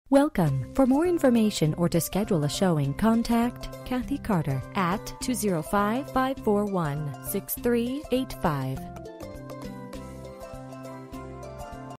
Welcome. For more information or to schedule a showing, contact Kathy Carter at 205-541-6385.